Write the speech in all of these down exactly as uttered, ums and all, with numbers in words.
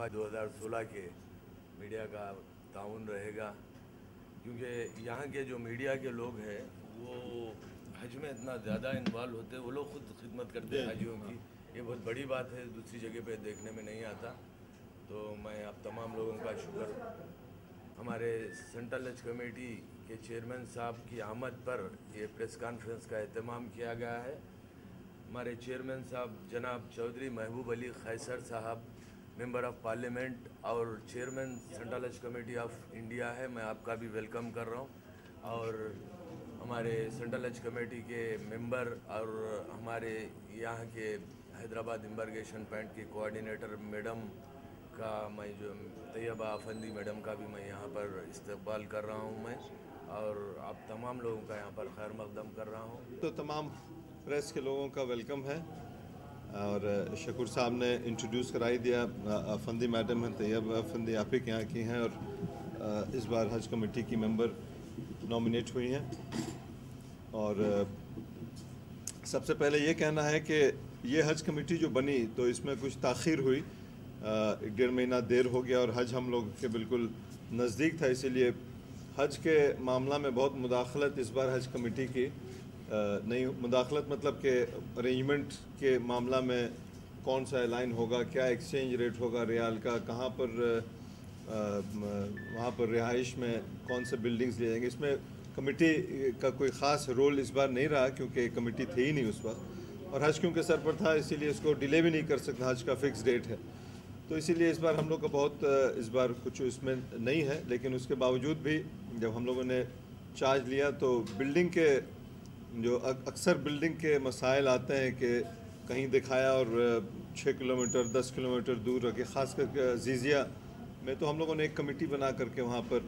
मरतबा दो हज़ार सोलह के मीडिया का ताउन रहेगा, क्योंकि यहाँ के जो मीडिया के लोग हैं वो हज में इतना ज़्यादा इन्वॉल्व होते हैं, वो लोग खुद खिदमत करते हैं हाजियों की। ये बहुत बड़ी बात है, दूसरी जगह पे देखने में नहीं आता। तो मैं आप तमाम लोगों का शुक्र, हमारे सेंट्रल हज कमेटी के चेयरमैन साहब की आमद पर ये प्रेस कॉन्फ्रेंस का एहतमाम किया गया है। हमारे चेयरमैन साहब जनाब चौधरी महबूब अली खैसर साहब मेंबर ऑफ़ पार्लियामेंट और chairman central Haj committee of India है, मैं आपका भी वेलकम कर रहा हूँ। और हमारे सेंट्रल हज कमेटी के मेंबर और हमारे यहाँ के हैदराबाद इम्बरगेशन पॉइंट की कोऑर्डिनेटर मैडम का, मैं जो तैयबा अफंदी मैडम का भी मैं यहाँ पर इस्तकबाल कर रहा हूँ मैं, और आप तमाम लोगों का यहाँ पर खैर मकदम कर रहा हूँ। तो तमाम प्रेस के लोगों का वेलकम है, और शकूर साहब ने इंट्रोड्यूस कराई दिया। अफंदी मैडम हैं, तैयबा अफंदी आप ही के यहाँ की हैं, और इस बार हज कमेटी की मेंबर नॉमिनेट हुई हैं। और सबसे पहले ये कहना है कि ये हज कमेटी जो बनी तो इसमें कुछ ताख़ीर हुई, एक डेढ़ महीना देर हो गया, और हज हम लोग के बिल्कुल नज़दीक था, इसीलिए हज के मामला में बहुत मुदाखलत इस बार हज कमेटी की नहीं। मुदाखलत मतलब कि अरेंजमेंट के मामला में कौन सा एलाइन होगा, क्या एक्सचेंज रेट होगा रियाल का, कहाँ पर वहाँ पर रिहाइश में कौन से बिल्डिंग्स लिए जाएंगे, इसमें कमेटी का कोई ख़ास रोल इस बार नहीं रहा, क्योंकि कमेटी थी ही नहीं उस वक्त, और हज क्योंकि सर पर था इसीलिए इसको डिले भी नहीं कर सकता, हज का फ़िक्स डेट है। तो इसीलिए इस बार हम लोग का बहुत इस बार कुछ इसमें नहीं है। लेकिन उसके बावजूद भी जब हम लोगों ने चार्ज लिया तो बिल्डिंग के जो अक्सर बिल्डिंग के मसाइल आते हैं कि कहीं दिखाया और छः किलोमीटर दस किलोमीटर दूर रखे, ख़ास करके अजीज़िया में तो हम लोगों ने एक कमेटी बना करके वहाँ पर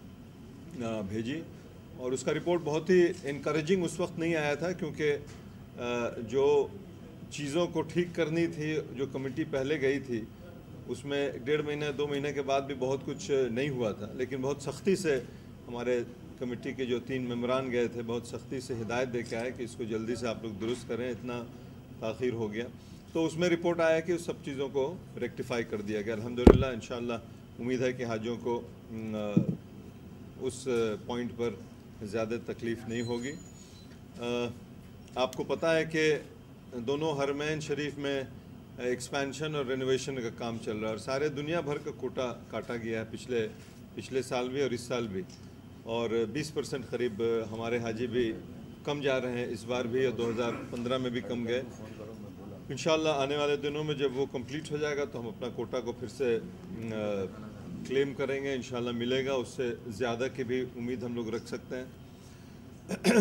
भेजी, और उसका रिपोर्ट बहुत ही इनकरेजिंग उस वक्त नहीं आया था, क्योंकि जो चीज़ों को ठीक करनी थी जो कमेटी पहले गई थी उसमें डेढ़ महीने दो महीने के बाद भी बहुत कुछ नहीं हुआ था। लेकिन बहुत सख्ती से हमारे कमेटी के जो तीन मेंबरान गए थे, बहुत सख्ती से हिदायत दे के आए कि इसको जल्दी से आप लोग दुरुस्त करें, इतना ताख़ीर हो गया। तो उसमें रिपोर्ट आया कि उस सब चीज़ों को रेक्टिफाई कर दिया गया अल्हम्दुलिल्लाह। इंशाअल्लाह उम्मीद है कि हाजियों को उस पॉइंट पर ज़्यादा तकलीफ़ नहीं होगी। आपको पता है कि दोनों हरमैन शरीफ में एक्सपेंशन और रेनोवेशन का काम चल रहा है, और सारे दुनिया भर का कोटा काटा गया है, पिछले पिछले साल भी और इस साल भी, और बीस परसेंट करीब हमारे हाजी भी कम जा रहे हैं इस बार भी, और दो हज़ार पंद्रह में भी कम गए। इंशाअल्लाह आने वाले दिनों में जब वो कंप्लीट हो जाएगा तो हम अपना कोटा को फिर से क्लेम करेंगे, इंशाअल्लाह मिलेगा, उससे ज़्यादा की भी उम्मीद हम लोग रख सकते हैं।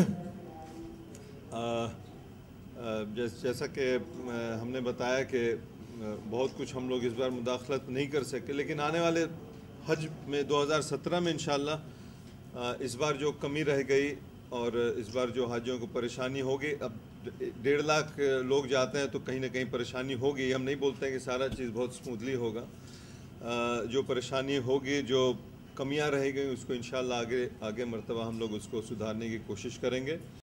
जैसा कि हमने बताया कि बहुत कुछ हम लोग इस बार मुदाखलत नहीं कर सके, लेकिन आने वाले हज में दो हज़ार सत्रह में इंशाअल्लाह इस बार जो कमी रह गई और इस बार जो हाजियों को परेशानी होगी, अब डेढ़ लाख लोग जाते हैं तो कहीं ना कहीं परेशानी होगी। हम नहीं बोलते हैं कि सारा चीज़ बहुत स्मूथली होगा, जो परेशानी होगी, जो कमियां रह गई उसको इंशाअल्लाह आगे आगे मरतबा हम लोग उसको सुधारने की कोशिश करेंगे।